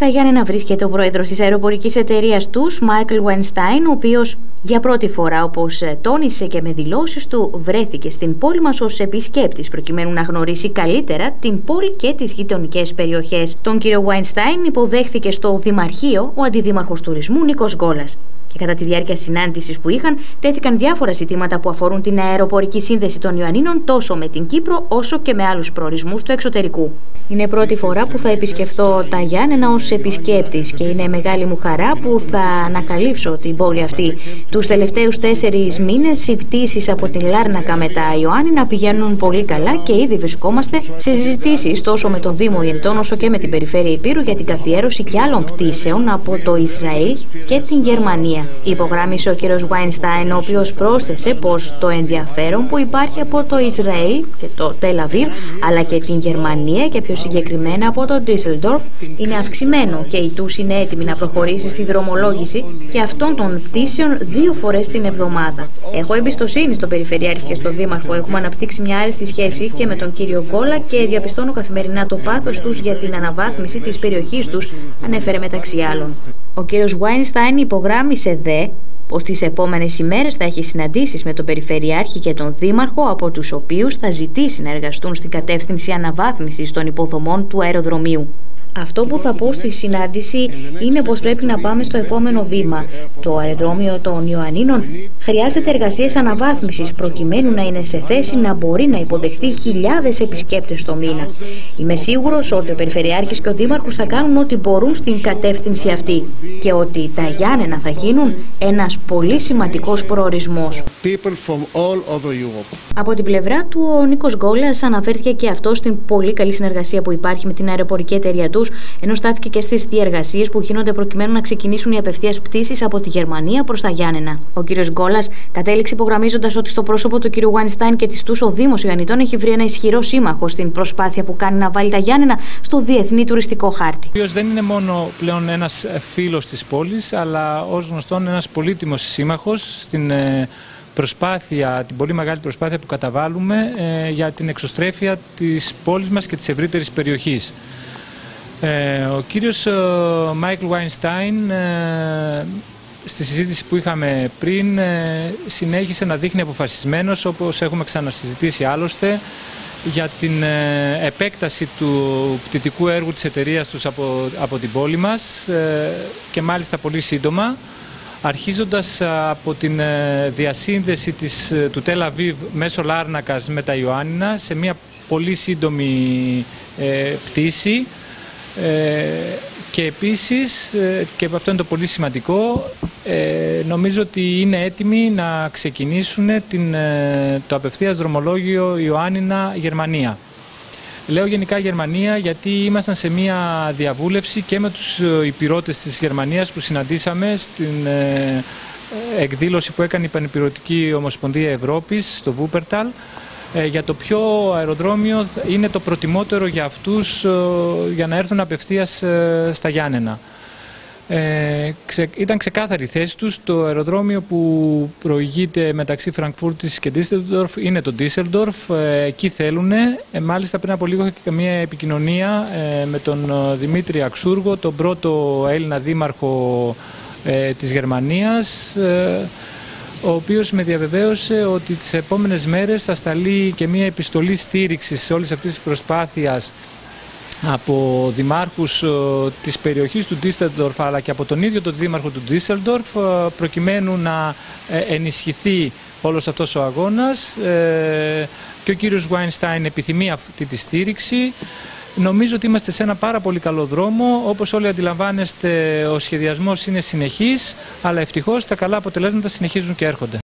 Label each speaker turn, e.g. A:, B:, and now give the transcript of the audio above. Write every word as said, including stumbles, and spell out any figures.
A: Στα Γιάννενα βρίσκεται ο πρόεδρος της αεροπορικής εταιρείας τους, Μάικλ Βάινστάιν, ο οποίος για πρώτη φορά, όπως τόνισε και με δηλώσεις του, βρέθηκε στην πόλη μας ως επισκέπτης, προκειμένου να γνωρίσει καλύτερα την πόλη και τις γειτονικές περιοχές. Τον κύριο Βάινστάιν υποδέχθηκε στο Δημαρχείο ο αντιδήμαρχος τουρισμού Νίκος Γκόλας. Και κατά τη διάρκεια συνάντησης που είχαν, τέθηκαν διάφορα ζητήματα που αφορούν την αεροπορική σύνδεση των Ιωαννίνων τόσο με την Κύπρο όσο και με άλλους προορισμούς του εξωτερικού. Είναι πρώτη φορά που θα επισκεφθώ τα Γιάννενα ως επισκέπτης και είναι μεγάλη μου χαρά που θα ανακαλύψω την πόλη αυτή. Τους τελευταίους τέσσερις μήνες οι πτήσεις από την Λάρνακα με τα Ιωάννινα πηγαίνουν πολύ καλά και ήδη βρισκόμαστε σε συζητήσεις τόσο με τον Δήμο Ιεννητών όσο και με την Περιφέρεια Υπήρου για την καθιέρωση και άλλων πτήσεων από το Ισραήλ και την Γερμανία. Υπογράμμισε ο κ. Βάινστάιν, ο οποίος πρόσθεσε πως το ενδιαφέρον που υπάρχει από το Ισραήλ και το Τελ Αβίβ αλλά και την Γερμανία και πιο συγκεκριμένα από το Ντίσελντορφ είναι αυξημένο και η ΤΟΥΣ είναι έτοιμη να προχωρήσει στη δρομολόγηση και αυτών των πτήσεων δύο φορές την εβδομάδα. Έχω εμπιστοσύνη στον Περιφερειάρχη και στον Δήμαρχο. Έχουμε αναπτύξει μια άρεστη σχέση και με τον κύριο Γκόλα και διαπιστώνω καθημερινά το πάθος τους για την αναβάθμιση της περιοχής τους, ανέφερε μεταξύ άλλων. Ο κύριος Βάινστάιν υπογράμμισε δε πως τις επόμενες ημέρες θα έχει συναντήσεις με τον Περιφερειάρχη και τον Δήμαρχο, από τους οποίους θα ζητήσει να εργαστούν στην κατεύθυνση αναβάθμισης των υποδομών του αεροδρομίου. Αυτό που θα πω στη συνάντηση είναι πως πρέπει να πάμε στο επόμενο βήμα. Το αεροδρόμιο των Ιωαννίνων χρειάζεται εργασίες αναβάθμισης προκειμένου να είναι σε θέση να μπορεί να υποδεχθεί χιλιάδες επισκέπτες το μήνα. Είμαι σίγουρος ότι ο Περιφερειάρχης και ο Δήμαρχος θα κάνουν ό,τι μπορούν στην κατεύθυνση αυτή και ότι τα Γιάννενα θα γίνουν ένας πολύ σημαντικός προορισμός. Από την πλευρά του, ο Νίκος Γκόλας αναφέρθηκε και αυτό στην πολύ καλή συνεργασία που υπάρχει με την αεροπορική εταιρεία του, ενώ στάθηκε και στις διεργασίες που γίνονται προκειμένου να ξεκινήσουν οι απευθείας πτήσεις από τη Γερμανία προς τα Γιάννενα. Ο κύριος Γκόλας κατέληξε υπογραμμίζοντας ότι στο πρόσωπο του κύριου Βάινστάιν και της ΤΟΥΣ ο Δήμος Ιωαννητών έχει βρει ένα ισχυρό σύμμαχο στην προσπάθεια που κάνει να βάλει τα Γιάννενα στο διεθνή τουριστικό χάρτη. Ο οποίος
B: δεν είναι μόνο πλέον ένας φίλος της πόλης, αλλά ως γνωστόν ένας πολύτιμος σύμμαχος στην προσπάθεια, την πολύ μεγάλη προσπάθεια που καταβάλουμε ε, για την εξωστρέφεια της πόλης μας και της ευρύτερης περιοχής. Ε, ο κύριος Μάικλ Βάινστάιν ε, στη συζήτηση που είχαμε πριν ε, συνέχισε να δείχνει αποφασισμένος, όπως έχουμε ξανασυζητήσει άλλωστε, για την ε, επέκταση του πτυτικού έργου της εταιρείας τους από, από την πόλη μας ε, και μάλιστα πολύ σύντομα, αρχίζοντας από την ε, διασύνδεση της, του Τελ Αβίβ μέσω Λάρνακας με τα Ιωάννινα σε μια πολύ σύντομη ε, πτήση. Ε, και επίσης, ε, και αυτό είναι το πολύ σημαντικό, ε, νομίζω ότι είναι έτοιμοι να ξεκινήσουν την, ε, το απευθείας δρομολόγιο Ιωάννινα-Γερμανία. Λέω γενικά Γερμανία γιατί ήμασταν σε μια διαβούλευση και με τους υπηρώτες της Γερμανίας που συναντήσαμε στην ε, εκδήλωση που έκανε η Πανυπηρωτική Ομοσπονδία Ευρώπης στο Βούπερταλ, για το ποιο αεροδρόμιο είναι το προτιμότερο για αυτούς για να έρθουν απευθείας στα Γιάννενα. Ε, ξε, ήταν ξεκάθαρη η θέση τους. Το αεροδρόμιο που προηγείται μεταξύ Φραγκφούρτης και Ντίσελντορφ είναι το Ντίσελντορφ. Ε, εκεί θέλουν. Ε, μάλιστα πριν από λίγο είχα μια επικοινωνία ε, με τον Δημήτρη Αξούργο, τον πρώτο Έλληνα δήμαρχο ε, της Γερμανίας, ε, ο οποίος με διαβεβαίωσε ότι τις επόμενες μέρες θα σταλεί και μια επιστολή στήριξης σε όλες αυτές τις προσπάθειες από δημάρχους της περιοχής του Ντίσελντορφ αλλά και από τον ίδιο τον δήμαρχο του Ντίσελντορφ, προκειμένου να ενισχυθεί όλος αυτός ο αγώνας, και ο κύριος Βάινστάιν επιθυμεί αυτή τη στήριξη. Νομίζω ότι είμαστε σε ένα πάρα πολύ καλό δρόμο. Όπως όλοι αντιλαμβάνεστε, ο σχεδιασμός είναι συνεχής, αλλά ευτυχώς τα καλά αποτελέσματα συνεχίζουν και έρχονται.